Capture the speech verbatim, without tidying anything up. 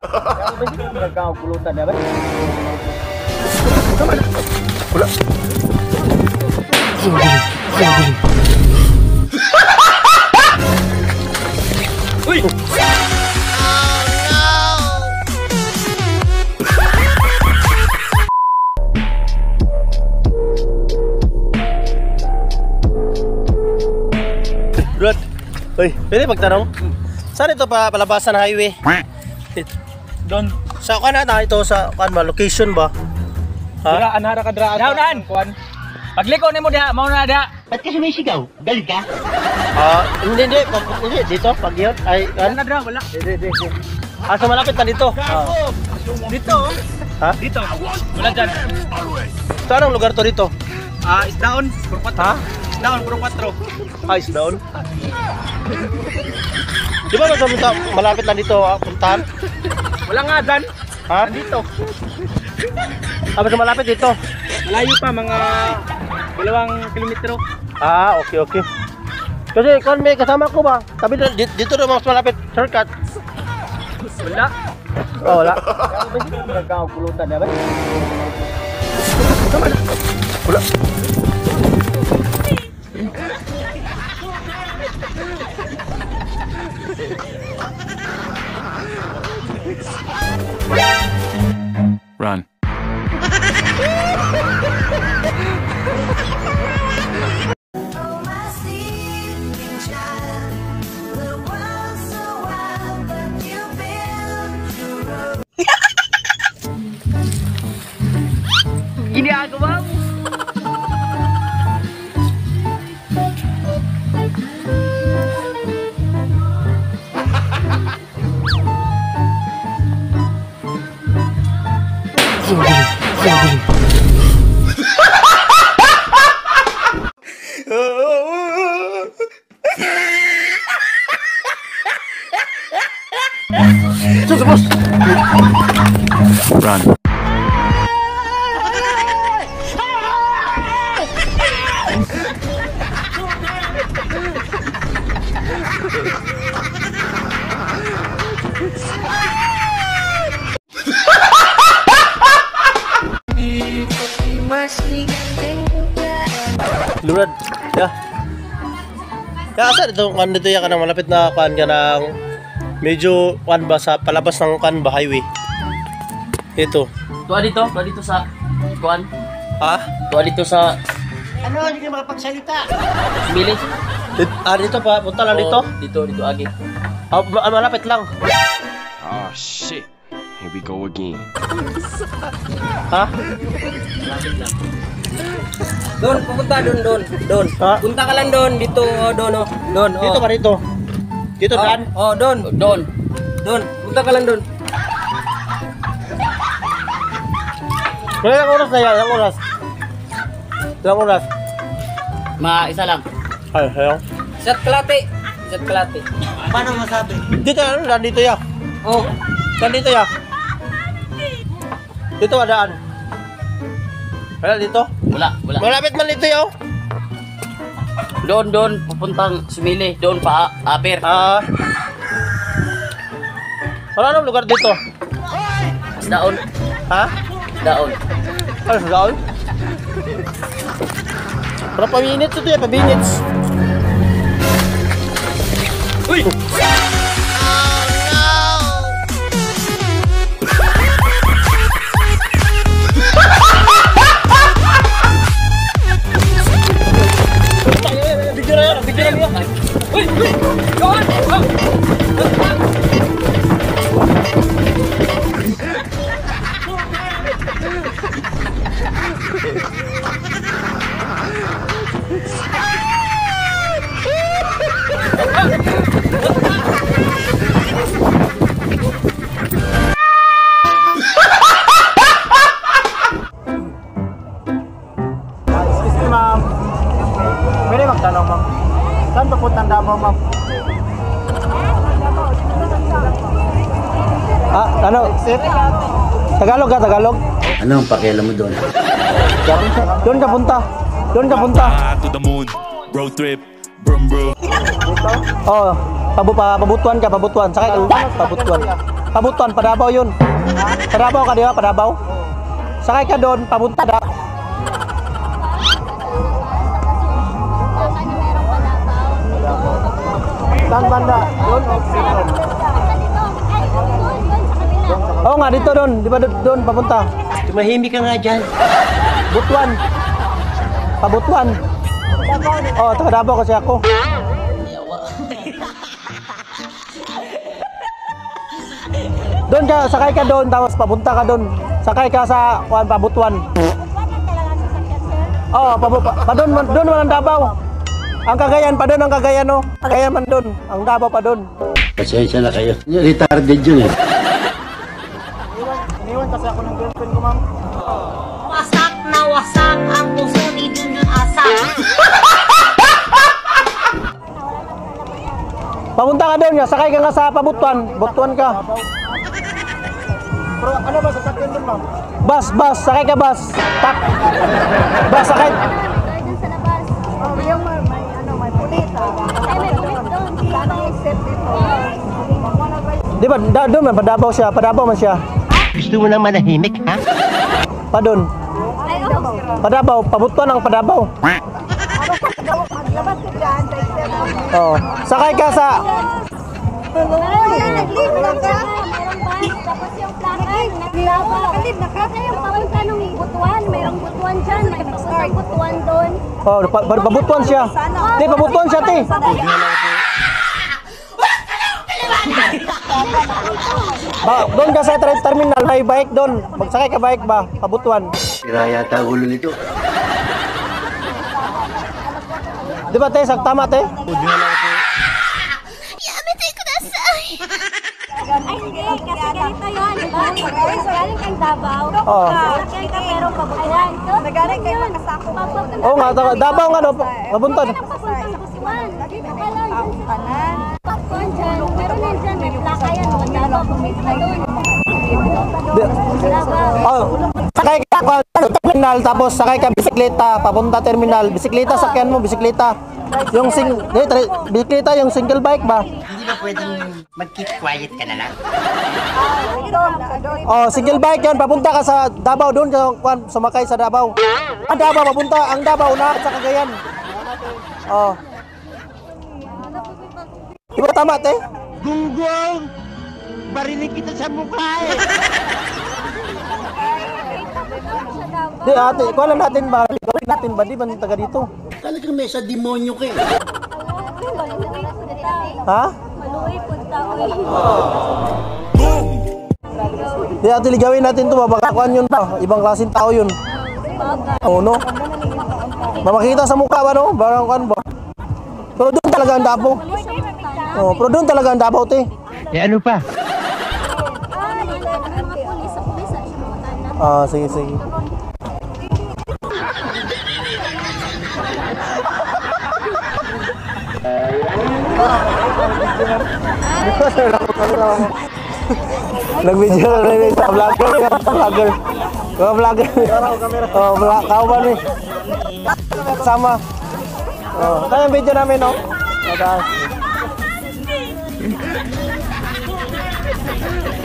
Pulutan na ba? Wala. Uy! Rod, uy, pwede magtanong? Saan ito pa palabasan ng highway? Doon. Sa kan na ito sa kan ba location ba? Ha? Dra anara ka dra. Daunan. Kuan. Pagliko nimo diha, mao na diha. Ba't ka sumisigaw? Galit ka? Ah, hindi hindi, pag, hindi dito pag yun ay kan Na dra wala. Hindi hindi. Ah, so malapit na dito. Ah. Dito. Ha? Dito. Wala diyan. So anong lugar to dito? Ah, isdaon, puro patro. Ha? Isdaon, puro patro. Ice down. Di ba nasa punta, malapit na dito ah, puntahan? Wala nga diyan. Ha? Dito. Ah, basta malapit dito. Malayo pa mga dalawang kilometro. Ah, okay okay. Kasi kon may kasama ko ba? Sabi na dito, dito na mas malapit shortcut. Wala. Oh, wala. Nagkakapulutan na ba? Wala. Run. Ginagawa mo. Run. Lurad. Ya. Ya asa dito kan dito ya kanang malapit na kan kanang medyo kan ba sa palabas ng kan ba highway. Ito. Tuwa dito, tuwa dito sa kuan. Ha? Tuwa dito sa Ano? Hindi ka makapagsalita. Mili. Dito, ah dito pa punta lang dito. Oh, dito, dito agi. Ah, ma- malapit lang. Oh shit. Here we go again. Ha? Lapit lang. Doon, pupunta doon, doon, doon. Ha? Punta ka lang doon, dito, oh, doon, oh. Doon, oh. Dito ba dito? Dito Oh, daan. oh, doon, doon. Doon, punta ka lang doon. Ilang oras na yan? Ilang oras? Ilang oras? Ma, isa lang. Ay, ayaw. Isa't kalate. Isa't kalate. Paano masabi? Dito, ano? Daan dito ya. Oh, Daan dito ya. Dito ba daan? Wala dito? wala, wala. Malapit man dito ya. Doon, doon, pupuntang Sumili. Doon pa, Aper. Ah. Wala nang lugar dito. Daon, Ha? daon. Ano sa daon? Para paminits ito ya, paminits. Uy! Bigyan na yan, bigyan na yan. Uy, uy, go on, go. Excuse me, ma'am. Pwede magtanong, ma'am. Saan papuntang Davao, ma'am? Ah, ano? Tagalog ka, Tagalog? Ano ang pakialam mo doon? Doon ka punta. Doon ka punta. To the moon. Road trip. Brum brum. Oh, pabu pa pabutuan ka, pabutuan. Sakay ka, pabutuan. Pabutuan, Padabaw yun. Padabaw ka, di ba? Padabaw. Sakay ka doon, papunta da. Saan banda? Doon o dito? Oo nga, dito doon. Di ba doon, papunta? Tumahimik ka nga dyan. Butuan. Pabutuan. Oo, oh, taga Davao kasi ako. Doon ka, sakay ka doon, tapos papunta ka doon. Sakay ka sa kuan Pabutuan. Oo, oh, pa, pa, pa doon, man- doon man ang Davao. Ang Cagayan pa doon, ang Cagayan no. Cagayan man doon, ang Davao pa doon. Pasensya na kayo. Retarded yun eh. Iniwan kasi ako ng girlfriend ko, ma'am. Wasak na wasak ang puso ni Junior Asa. Papunta ka doon, sakay ka nga sa Pabutuan. Butuan ka. Pero ano ba sasakyan doon, ma'am? Bus, bus, sakay ka bus. Tak. Bus, sakay. Dun sa labas. Oh, yung may, may ano, may pulita. Ay, may bulit doon. Sana i-set dito. Di ba, da, doon man, Padabaw siya. Padabaw man siya. Gusto mo lang manahimik, ha? Pa doon. Ay, oh. Padabaw, Pabutuan ang Padabaw. Maglabas ka dyan sa extend. Oo. Sakay ka sa... Meron na, nag-leave na ka. Meron bus, tapos yung plakad, naglabaw. Nakalib na ka. Kasi yung papunta nung Butuan, mayroong Butuan dyan. May papuntang Butuan doon. Oh, pa, pa, Pabutuan siya. Te, Pabutuan siya, te. Ba, doon ka sa tra- terminal, may bike doon. Magsakay ka bike ba? Pabutuan. Sira yata ang ulo nito. Di ba, te? Sak tama, te? Ay, hindi. Kasi ganito yun. Diba? Galing kang Davao. Oo. Sakyan ka pero pabutuan. Nagaling kayo makasako. Oo nga, taga- Davao nga, no? Papunta. Papuntang Butuan. Akala Ang kanan. Butuan dyan. Pero nandyan, may plaka yan. Huwag Davao, pumunta doon. Di- Davao. Oh, sakay ka sa terminal, tapos sakay ka bisikleta, papunta terminal. Bisikleta, sakyan mo, bisikleta. Yung sing, eh, tra- bisikleta, yung single bike ba? Hindi ba pwedeng mag-keep quiet ka na lang? Oh, single bike yan, papunta ka sa Davao doon, ka kuan, sumakay sa Davao. Ang Davao, papunta, ang Davao na sa Cagayan. Oh. Di ba tama, te? Gunggong! Barinig kita sa mukha eh! Di, ate, kuha lang natin ba? Gawin natin ba? Di ba taga dito? Talagang may sa demonyo ka eh. Ha? Maluwi, punta ko. Di, ate, ligawin natin to ba? Baka kuan yun pa. Ibang klaseng tao yun. Oo, no? Mamakita sa mukha ba, no? Barang kuan ba? Pero doon talaga ang Davao. Oh, pero doon talaga ang Davao, te. Eh ano pa? Ah, dito ang mga pulis sa pulis. Sa mga tanan. Ah, sige, sige. Nag-video na rin sa vlogger. Vlogger. Mga vlogger. Oh, vlog. Kauban eh. Sama. Oh, tayo yung video namin, no? Mataas.